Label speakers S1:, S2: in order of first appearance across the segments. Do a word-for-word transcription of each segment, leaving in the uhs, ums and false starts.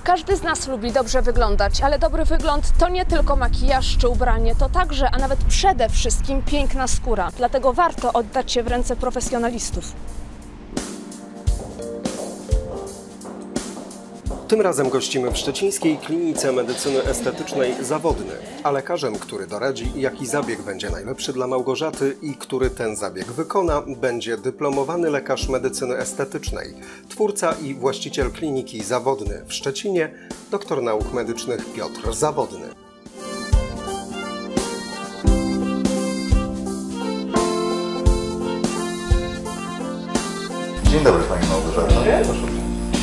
S1: Każdy z nas lubi dobrze wyglądać, ale dobry wygląd to nie tylko makijaż czy ubranie, to także, a nawet przede wszystkim piękna skóra. Dlatego warto oddać się w ręce profesjonalistów.
S2: Tym razem gościmy w szczecińskiej klinice medycyny estetycznej Zawodny, a lekarzem, który doradzi, jaki zabieg będzie najlepszy dla Małgorzaty i który ten zabieg wykona, będzie dyplomowany lekarz medycyny estetycznej, twórca i właściciel kliniki Zawodny w Szczecinie, doktor nauk medycznych Piotr Zawodny.
S3: Dzień dobry Pani Małgorzata. Proszę.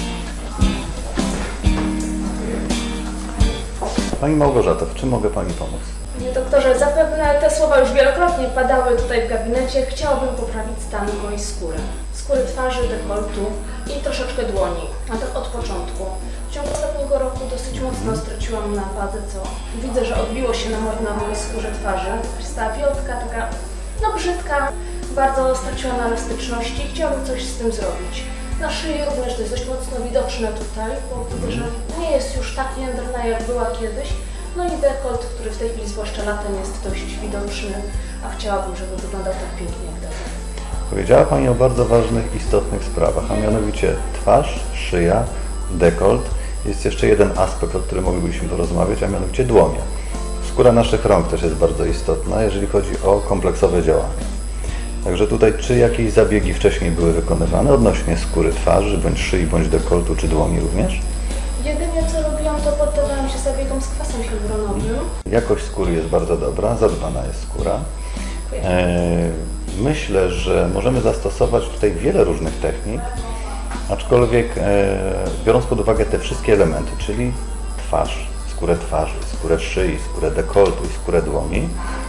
S3: Pani Małgorzata, w czym mogę Pani pomóc?
S1: Panie doktorze, zapewne te słowa już wielokrotnie padały tutaj w gabinecie. Chciałabym poprawić stan mojej skóry. Skóry twarzy, dekoltu i troszeczkę dłoni, a tak od początku. W ciągu ostatniego roku dosyć mocno straciłam na wadze, co widzę, że odbiło się na, mo na mojej skórze twarzy. Stała wiotka, taka no brzydka, bardzo straciłam na elastyczności i chciałabym coś z tym zrobić. Na szyi również to jest dość mocno widoczne tutaj, bo widzę, że nie jest już tak jędrna jak była kiedyś. No i dekolt, który w tej chwili zwłaszcza latem jest dość widoczny, a chciałabym, żeby wyglądał tak pięknie jak dawno.
S3: Powiedziała Pani o bardzo ważnych, istotnych sprawach, a mianowicie twarz, szyja, dekolt. Jest jeszcze jeden aspekt, o którym moglibyśmy porozmawiać, a mianowicie dłonie. Skóra naszych rąk też jest bardzo istotna, jeżeli chodzi o kompleksowe działanie. Także tutaj, czy jakieś zabiegi wcześniej były wykonywane odnośnie skóry twarzy, bądź szyi, bądź dekoltu, czy dłoni również?
S1: Jedynie co robiłam, to poddawałam się zabiegom z kwasem hialuronowym.
S3: Jakość skóry jest bardzo dobra, zadbana jest skóra. E, myślę, że możemy zastosować tutaj wiele różnych technik, aczkolwiek e, biorąc pod uwagę te wszystkie elementy, czyli twarz, skórę twarzy, skórę szyi, skórę dekoltu i skórę dłoni,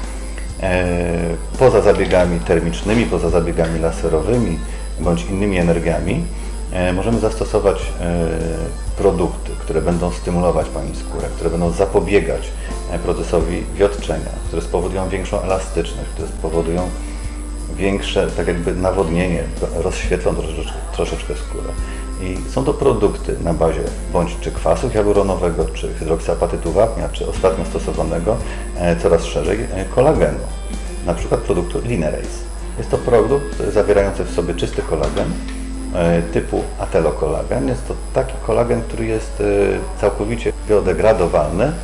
S3: poza zabiegami termicznymi, poza zabiegami laserowymi bądź innymi energiami, możemy zastosować produkty, które będą stymulować Pani skórę, które będą zapobiegać procesowi wiotczenia, które spowodują większą elastyczność, które spowodują większe, tak jakby nawodnienie, rozświetlą troszeczkę, troszeczkę skórę. I są to produkty na bazie bądź czy kwasu hialuronowego, czy hydroksyapatytu wapnia, czy ostatnio stosowanego coraz szerzej kolagenu. Na przykład produktu Linerace. Jest to produkt zawierający w sobie czysty kolagen typu atelokolagen. Jest to taki kolagen, który jest całkowicie biodegradowalny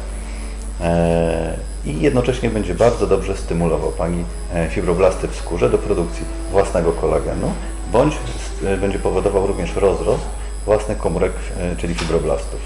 S3: i jednocześnie będzie bardzo dobrze stymulował Pani fibroblasty w skórze do produkcji własnego kolagenu, bądź będzie powodował również rozrost własnych komórek, czyli fibroblastów.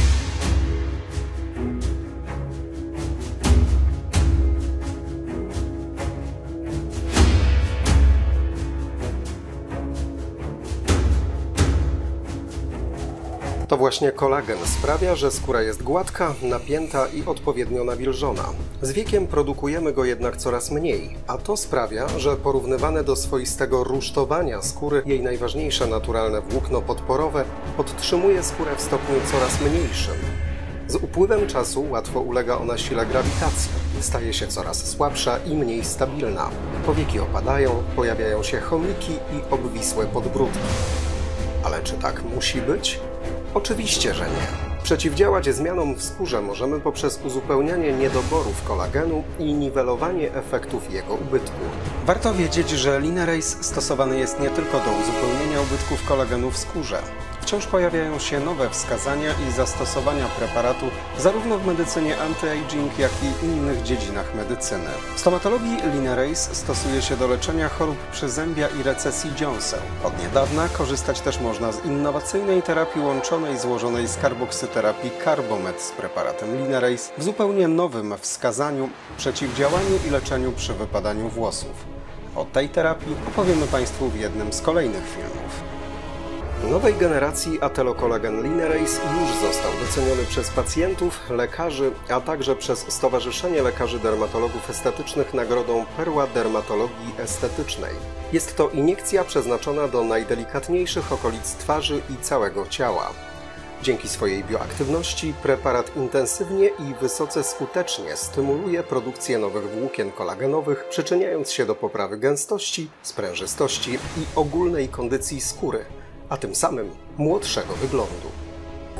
S2: To właśnie kolagen sprawia, że skóra jest gładka, napięta i odpowiednio nawilżona. Z wiekiem produkujemy go jednak coraz mniej, a to sprawia, że porównywane do swoistego rusztowania skóry jej najważniejsze naturalne włókno podporowe podtrzymuje skórę w stopniu coraz mniejszym. Z upływem czasu łatwo ulega ona sile grawitacji, staje się coraz słabsza i mniej stabilna. Powieki opadają, pojawiają się chomiki i obwisłe podbródki. Ale czy tak musi być? Oczywiście, że nie. Przeciwdziałać zmianom w skórze możemy poprzez uzupełnianie niedoborów kolagenu i niwelowanie efektów jego ubytku. Warto wiedzieć, że Linerace stosowany jest nie tylko do uzupełnienia ubytków kolagenu w skórze. Wciąż pojawiają się nowe wskazania i zastosowania preparatu zarówno w medycynie anti-aging, jak i innych dziedzinach medycyny. W stomatologii Linerace stosuje się do leczenia chorób przyzębia i recesji dziąseł. Od niedawna korzystać też można z innowacyjnej terapii łączonej złożonej z karboksyterapii Carbomed z preparatem Linerace w zupełnie nowym wskazaniu przeciwdziałaniu i leczeniu przy wypadaniu włosów. O tej terapii opowiemy Państwu w jednym z kolejnych filmów. Nowej generacji atelokolagen Linerace już został doceniony przez pacjentów, lekarzy, a także przez Stowarzyszenie Lekarzy Dermatologów Estetycznych nagrodą Perła Dermatologii Estetycznej. Jest to iniekcja przeznaczona do najdelikatniejszych okolic twarzy i całego ciała. Dzięki swojej bioaktywności preparat intensywnie i wysoce skutecznie stymuluje produkcję nowych włókien kolagenowych, przyczyniając się do poprawy gęstości, sprężystości i ogólnej kondycji skóry, a tym samym młodszego wyglądu.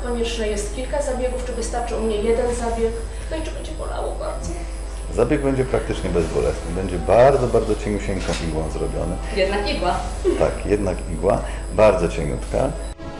S1: konieczne jest kilka zabiegów, czy wystarczy u mnie jeden zabieg, no i czy będzie bolało bardzo.
S3: Zabieg będzie praktycznie bezbolesny. Będzie bardzo, bardzo cieniusieńką igłą zrobiony.
S1: Jednak igła.
S3: Tak, jednak igła, bardzo cieniutka.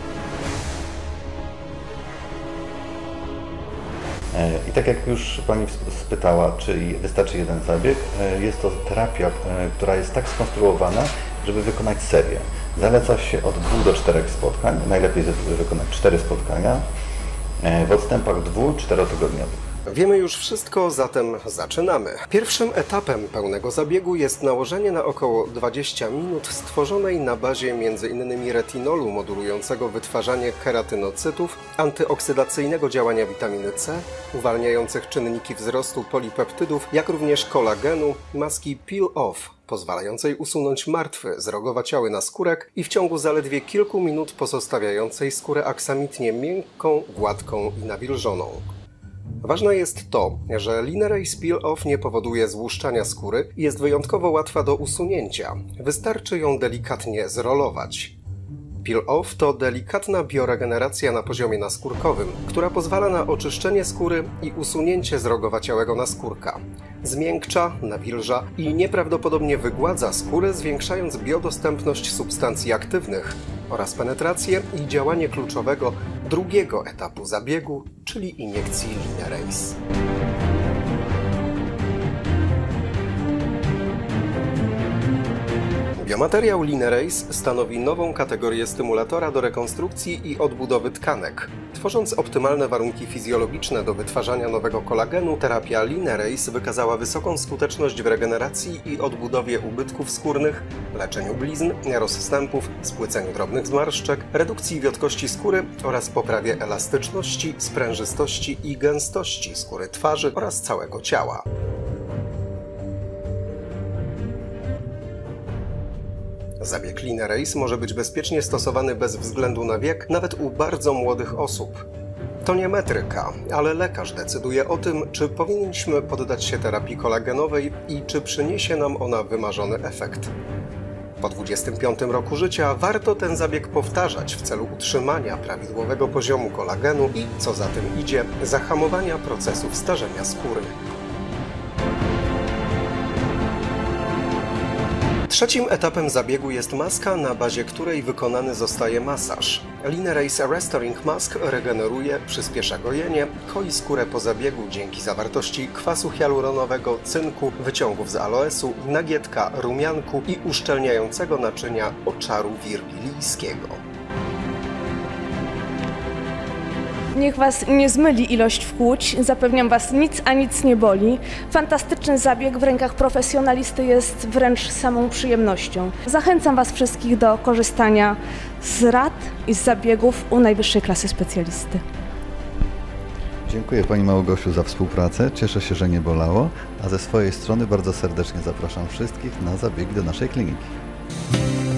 S3: I tak jak już Pani spytała, czy wystarczy jeden zabieg, jest to terapia, która jest tak skonstruowana, żeby wykonać serię. Zaleca się od dwóch do czterech spotkań, najlepiej wykonać cztery spotkania w odstępach dwu-czterotygodniowych.
S2: Wiemy już wszystko, zatem zaczynamy. Pierwszym etapem pełnego zabiegu jest nałożenie na około dwadzieścia minut stworzonej na bazie między innymi retinolu modulującego wytwarzanie keratynocytów, antyoksydacyjnego działania witaminy C, uwalniających czynniki wzrostu polipeptydów, jak również kolagenu, maski peel-off, pozwalającej usunąć martwy, zrogowaciały naskórek i w ciągu zaledwie kilku minut pozostawiającej skórę aksamitnie miękką, gładką i nawilżoną. Ważne jest to, że Linerase Peel-Off nie powoduje złuszczania skóry i jest wyjątkowo łatwa do usunięcia. Wystarczy ją delikatnie zrolować. Peel-Off to delikatna bioregeneracja na poziomie naskórkowym, która pozwala na oczyszczenie skóry i usunięcie zrogowaciałego naskórka. Zmiękcza, nawilża i nieprawdopodobnie wygładza skórę, zwiększając biodostępność substancji aktywnych oraz penetrację i działanie kluczowego drugiego etapu zabiegu, czyli iniekcji Linerase. Biomateriał Linerase stanowi nową kategorię stymulatora do rekonstrukcji i odbudowy tkanek. Tworząc optymalne warunki fizjologiczne do wytwarzania nowego kolagenu, terapia Linerase wykazała wysoką skuteczność w regeneracji i odbudowie ubytków skórnych, leczeniu blizn, rozstępów, spłyceniu drobnych zmarszczek, redukcji wiotkości skóry oraz poprawie elastyczności, sprężystości i gęstości skóry twarzy oraz całego ciała. Zabieg Linerase może być bezpiecznie stosowany bez względu na wiek, nawet u bardzo młodych osób. To nie metryka, ale lekarz decyduje o tym, czy powinniśmy poddać się terapii kolagenowej i czy przyniesie nam ona wymarzony efekt. Po dwudziestym piątym roku życia warto ten zabieg powtarzać w celu utrzymania prawidłowego poziomu kolagenu i, co za tym idzie, zahamowania procesów starzenia skóry. Trzecim etapem zabiegu jest maska, na bazie której wykonany zostaje masaż. Linerase Restoring Mask regeneruje, przyspiesza gojenie, koi skórę po zabiegu dzięki zawartości kwasu hialuronowego, cynku, wyciągów z aloesu, nagietka, rumianku i uszczelniającego naczynia oczaru wirgilijskiego.
S1: Niech Was nie zmyli ilość wkłuć, zapewniam Was, nic a nic nie boli. Fantastyczny zabieg w rękach profesjonalisty jest wręcz samą przyjemnością. Zachęcam Was wszystkich do korzystania z rad i z zabiegów u najwyższej klasy specjalisty.
S3: Dziękuję Pani Małgosiu za współpracę, cieszę się, że nie bolało, a ze swojej strony bardzo serdecznie zapraszam wszystkich na zabiegi do naszej kliniki.